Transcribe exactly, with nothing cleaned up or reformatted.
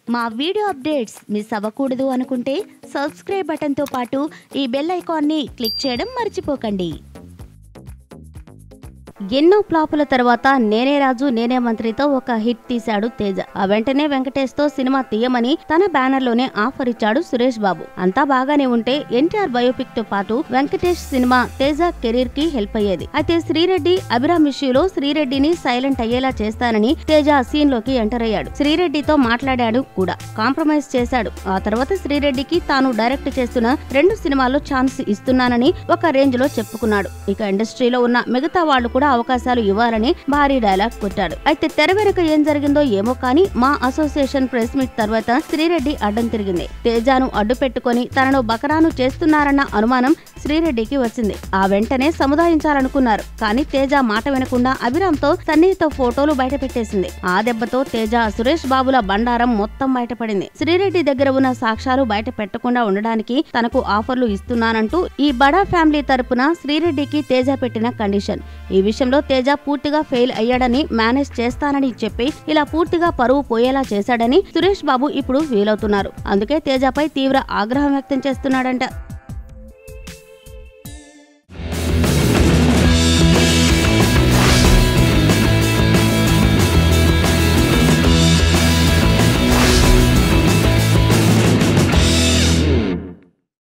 మా video updates miss అవ్వకూడదు అనుకుంటే సబ్స్క్రైబ్ బటన్తో పాటు ఈ బెల్ ఐకాన్ని క్లిక్ చేయడం మర్చిపోకండి. ఎన్నో ఫ్లాపుల తర్వాత నేనే రాజు నేనే మంత్రితో ఒక హిట్ తీశాడు తేజ. ఆ వెంటనే వెంకటేష్ తో సినిమా తీయమని తన బ్యానర్ లోనే ఆఫర్ ఇచ్చాడు సురేష్ బాబు. అంతా బాగానే ఉంటే ఎన్టీఆర్ బయోపిక్ తో పాటు వెంకటేష్ సినిమా తేజ కెరీర్ కి హెల్ప్ అయ్యేది. అయితే శ్రీరెడ్డి అభిరామ్ ఇష్యూలో శ్రీరెడ్డిని సైలెంట్ అయ్యేలా చేస్తానని తేజ సీన్ లోకి ఎంటర్ అయ్యాడు. శ్రీరెడ్డితో మాట్లాడాడు కూడా, కాంప్రమైజ్ చేశాడు. ఆ తర్వాత శ్రీరెడ్డికి తాను డైరెక్ట్ చేస్తున్న రెండు సినిమాల్లో ఛాన్స్ ఇస్తున్నానని ఒక రేంజ్ లో చెప్పుకున్నాడు. ఇక ఇండస్ట్రీలో ఉన్న మిగతా వాళ్లు కూడా అవకాశాలు ఇవ్వాలని భారీ డైలాగ్ కొట్టాడు. అయితే తెర వెనుక ఏం జరిగిందో ఏమో కానీ మా అసోసియేషన్ ప్రెస్ మీట్ తర్వాత శ్రీరెడ్డి అడ్డం తిరిగింది. తేజాను అడ్డు పెట్టుకుని తనను బకరాను చేస్తున్నారన్న అనుమానం శ్రీరెడ్డికి వచ్చింది. ఆ వెంటనే సముదాయించాలనుకున్నారు. కానీ తేజ మాట వినకుండా అభిరామ్ తో సన్నిహిత ఫోటోలు బయట పెట్టేసింది. ఆ దెబ్బతో తేజ సురేష్ బాబుల బండారం మొత్తం బయటపడింది. శ్రీరెడ్డి దగ్గర ఉన్న సాక్ష్యాలు బయట పెట్టకుండా ఉండడానికి తనకు ఆఫర్లు ఇస్తున్నానంటూ ఈ బడా ఫ్యామిలీ తరపున శ్రీరెడ్డికి తేజ పెట్టిన కండిషన్. ఈ విషయంలో తేజ పూర్తిగా ఫెయిల్ అయ్యాడని, మేనేజ్ చేస్తానని చెప్పి ఇలా పూర్తిగా పరువు పోయేలా చేశాడని సురేష్ బాబు ఇప్పుడు ఫీల్ అవుతున్నారు. అందుకే తేజపై తీవ్ర ఆగ్రహం వ్యక్తం చేస్తున్నాడంట.